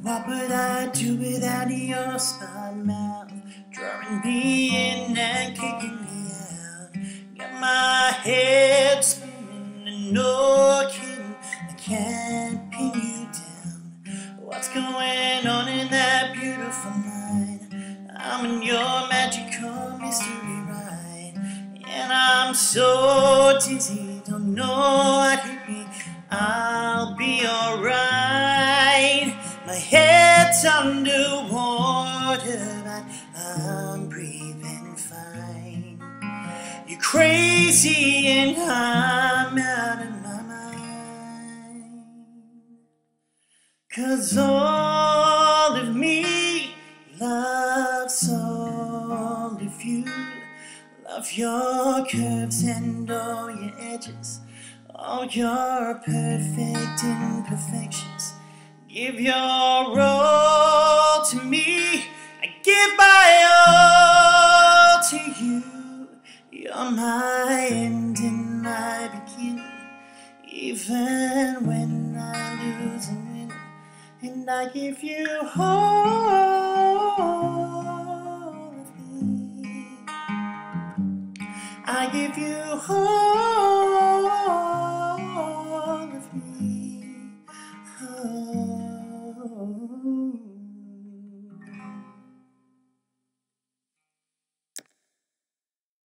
What would I do without your smart mouth, drawing me in and kicking me out? Got my head spinning and no kidding, I can't pin you down. What's going on in that beautiful mind? I'm in your magical mystery ride, and I'm so dizzy, don't know what hit me. I'll be alright. My head's underwater, but I'm breathing fine. You're crazy and I'm out of my mind. 'Cause all of me loves all of you. Love your curves and all your edges, all your perfect imperfections. Give your all to me, I give my all to you. You're my end and my beginning, even when I lose and win. And I give you all of me, I give you all